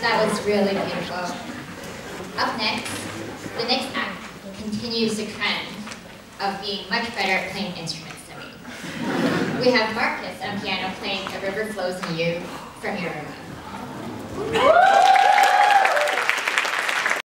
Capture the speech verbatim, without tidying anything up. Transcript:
That was really beautiful. Up next, the next act continues the trend of being much better at playing instruments than me. We have Marcus on piano playing A River Flows in You from Yoruba.